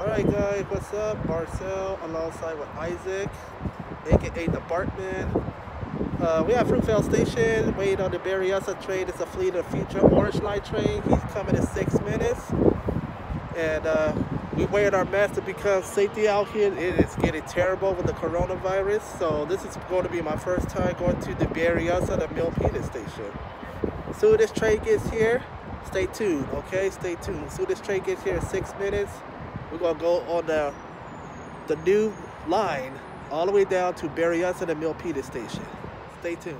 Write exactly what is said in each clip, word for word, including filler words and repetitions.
Alright guys, what's up? Marcel alongside with Isaac, aka the Bartman. Uh, we have Fruitvale Station, waiting on the Berryessa train. It's a Fleet of the Future Orange Line train. He's coming in six minutes. And uh, we waited our best to become safety out here. It is getting terrible with the coronavirus. So this is going to be my first time going to the Berryessa, the Milpitas station. As soon as this train gets here, stay tuned, okay? Stay tuned. As soon as this train gets here in six minutes, we're gonna go on the the new line all the way down to Berryessa and the Milpitas station. Stay tuned.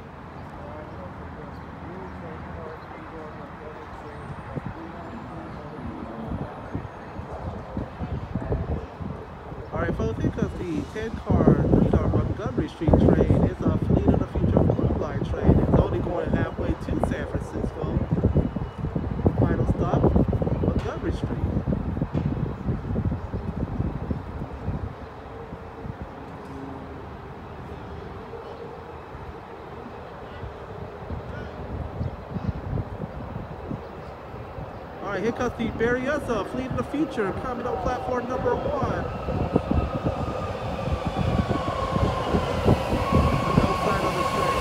Alright folks, here comes the ten car three car Montgomery Street train. It's a Fleet of the Future Blue Line train. It's only going halfway to San Francisco. Final stop, Montgomery Street. Alright, here comes the Berryessa Fleet of the Future coming on platform number one. Outside on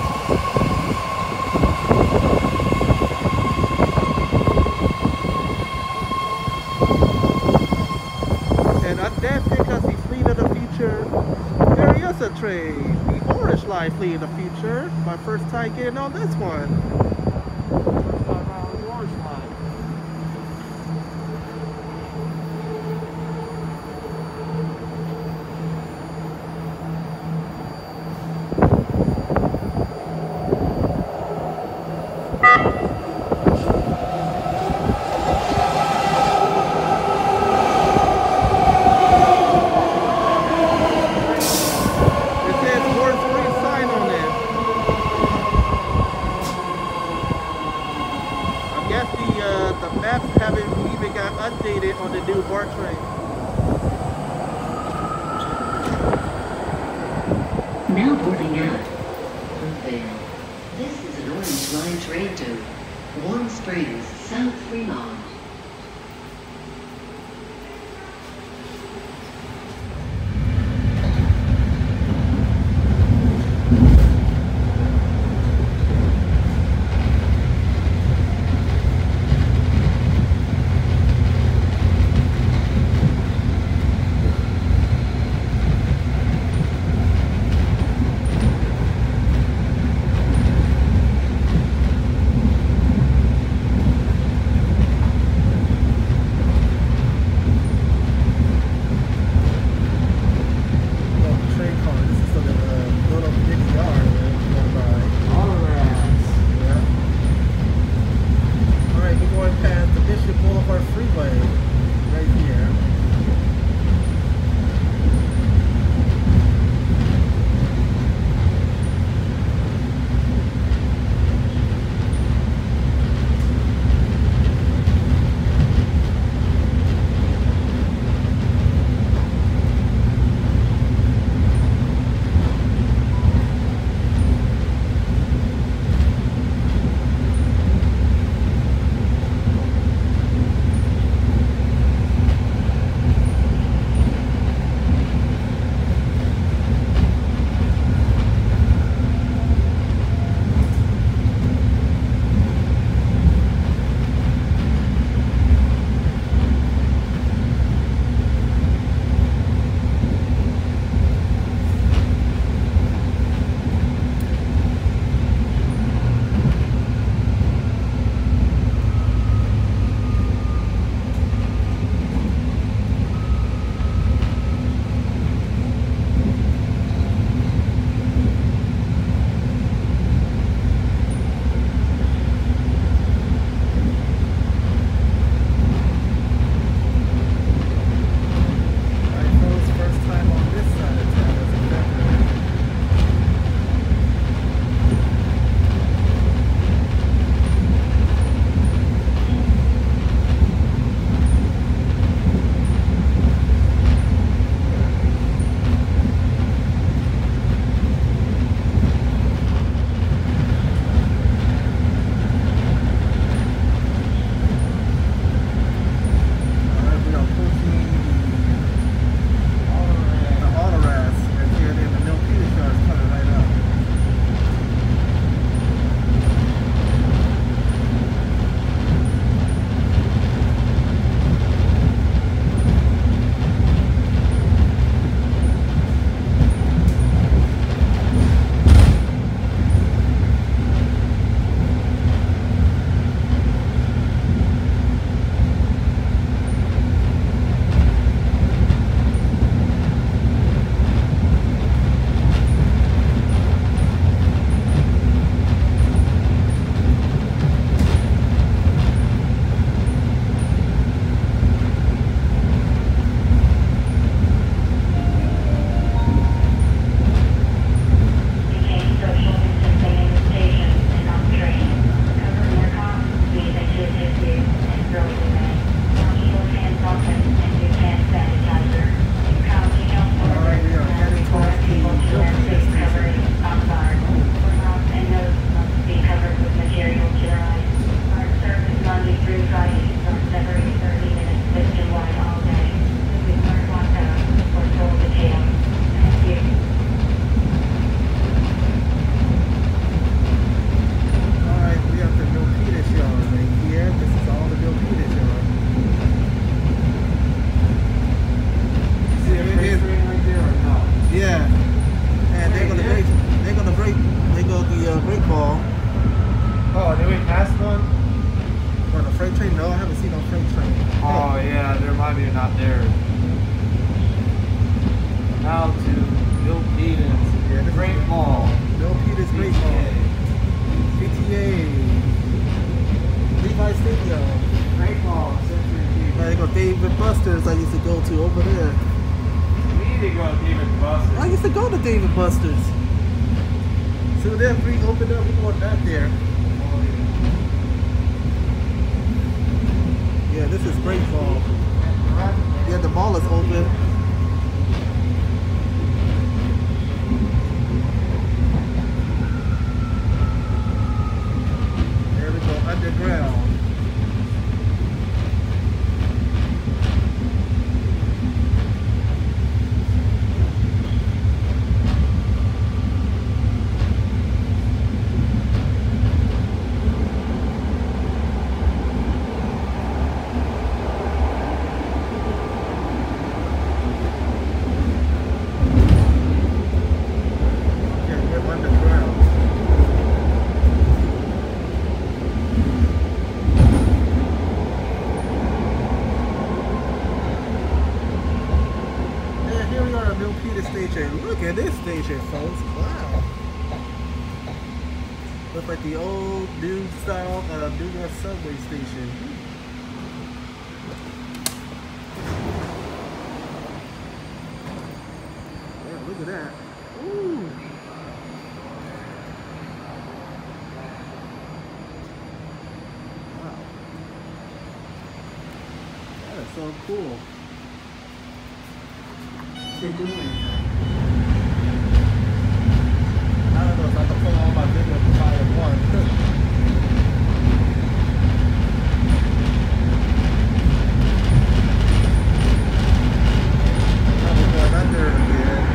the train. And up next, here comes the Fleet of the Future Berryessa train. The Orange Line Fleet of the Future. My first time getting on this one. First time on the Orange Line. The maps haven't even got updated on the new BART train. Now boarding out. Fruitvale. This is an Orange Line train to Warm Springs, South Fremont. out there. Now to Milpitas, Yeah, this Great is Mall. Milpitas Great Mall. P T A. Levi Stadium. Great Mall, Century T V. I go Dave and Buster's I used to go to over there. We need to go to David Buster's. I used to go to Dave and Buster's. So then we opened up, we going back there. Oh, yeah. Yeah, this is Great Mall. Yeah, the mall is open. There we go, underground. Milpitas Station. Look at this station, folks. Wow. Looks like the old new style uh, New York subway station. Yeah, look at that. Ooh. Wow. That is so cool. The door. I don't know if I can pull all my videos to buy at once. Probably going under again.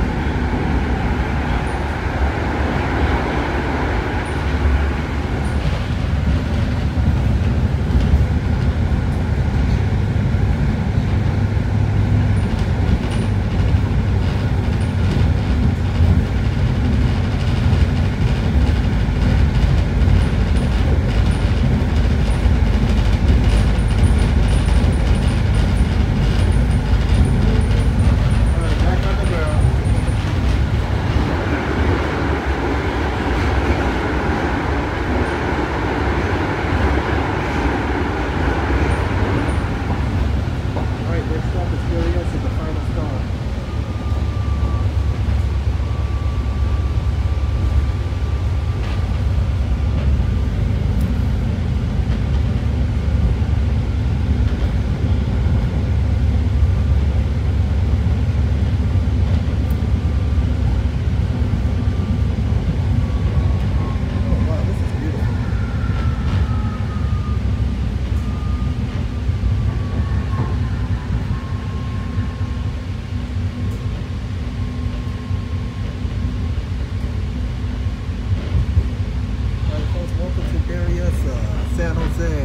Berryessa, San Jose.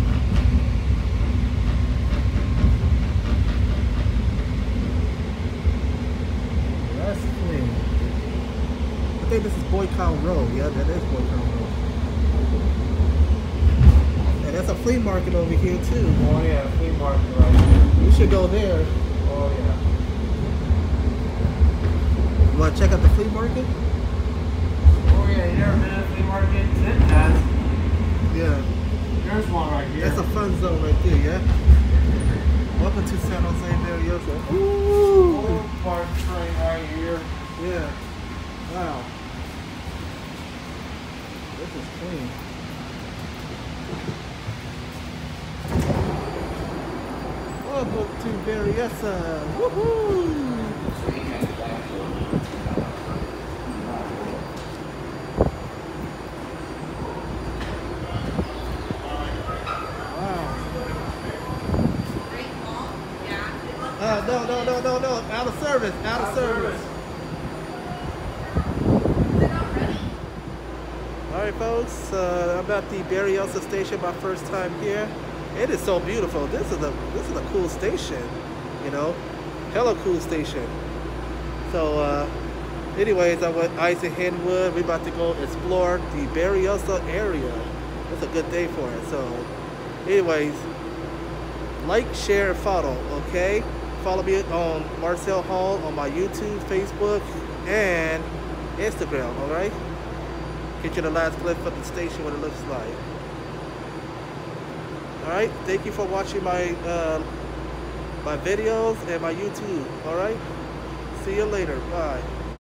That's clean. I think this is Boytown Road. Yeah, that is Boytown Road. And that's a flea market over here too. Oh yeah, flea market right here. We should go there. Oh yeah. You want to check out the flea market? Oh yeah, you never been to the flea market? It has. Yeah. There's one right here. That's a fun zone right there, yeah? Welcome to San Jose, Berryessa. Ooh! Old park train right here. Yeah. Wow. This is clean. Welcome to Berryessa. Woohoo! Uh, no, no, no, no, no. Out of service. Out of service. Alright, folks. Uh, I'm at the Berryessa station, my first time here. It is so beautiful. This is a this is a cool station. You know, hella cool station. So, uh, anyways, I'm with Isaac Henwood. We're about to go explore the Berryessa area. It's a good day for it. So, anyways. like, share, and follow, okay? Follow me on Marcel Hall on my YouTube, Facebook, and Instagram, alright? Get you the last clip of the station what it looks like. Alright, thank you for watching my uh, my videos and my YouTube, alright? See you later, bye.